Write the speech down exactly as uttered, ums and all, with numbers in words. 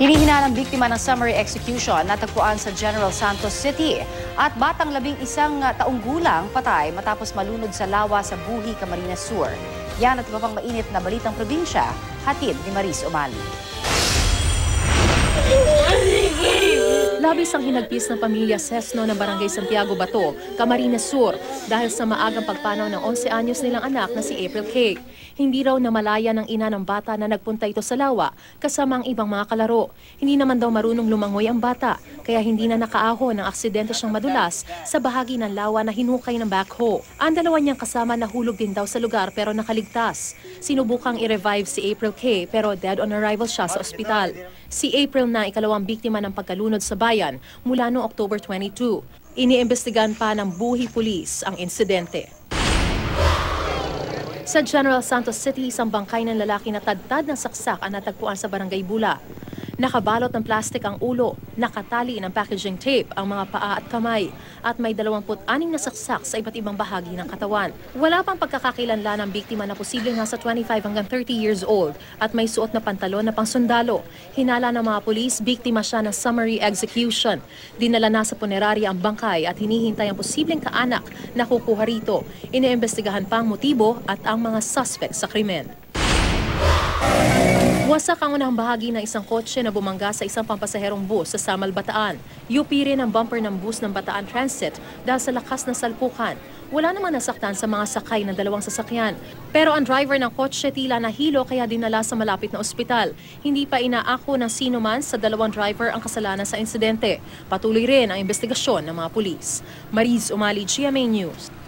Hinihinalang biktima ng summary execution natagpuan sa General Santos City at batang labing isang taong gulang patay matapos malunod sa lawa sa Buhi, Camarines Sur. Yan at iba pang mainit na balitang probinsya, hatid ni Maris Umali. Labis ang hinagpis ng pamilya Sesno ng Barangay Santiago Bato, Camarines Sur dahil sa maagang pagpanaw ng eleven anyos nilang anak na si April K. Hindi raw namalaya ng ina ng bata na nagpunta ito sa lawa kasama ang ibang mga kalaro. Hindi naman daw marunong lumangoy ang bata kaya hindi na nakaahon ng aksidente siyang madulas sa bahagi ng lawa na hinukay ng backhoe. Ang dalawa niyang kasama nahulog din daw sa lugar pero nakaligtas. Sinubukang i-revive si April K pero dead on arrival siya sa ospital. Si April na ikalawang biktima ng pagkalunod sa bayan mula noong October twenty-two. Iniimbestigahan pa ng Buhi Police ang insidente. Sa General Santos City, isang bangkay ng lalaki na tadtad ng saksak ang natagpuan sa Barangay Bula. Nakabalot ng plastik ang ulo, nakatali ng packaging tape ang mga paa at kamay, at may dalawampu't anim na saksak sa iba't ibang bahagi ng katawan. Wala pang pagkakakilanlan ng biktima na posibleng nasa twenty-five hanggang thirty years old at may suot na pantalon na pangsundalo. Hinala ng mga pulis, biktima siya ng summary execution. Dinala na sa punerarya ang bangkay at hinihintay ang posibleng kaanak na kukuha rito. Iniimbestigahan pa ang motibo at ang mga suspect sa krimen. Wasak ang unang bahagi ng isang kotse na bumangga sa isang pampasaherong bus sa Samal, Bataan. U P rin ang bumper ng bus ng Bataan Transit dahil sa lakas ng salpukan. Wala namang nasaktan sa mga sakay ng dalawang sasakyan. Pero ang driver ng kotse tila nahilo kaya dinala sa malapit na ospital. Hindi pa inaako ng sino man sa dalawang driver ang kasalanan sa insidente. Patuloy rin ang investigasyon ng mga pulis. Maris Umali, G M A News.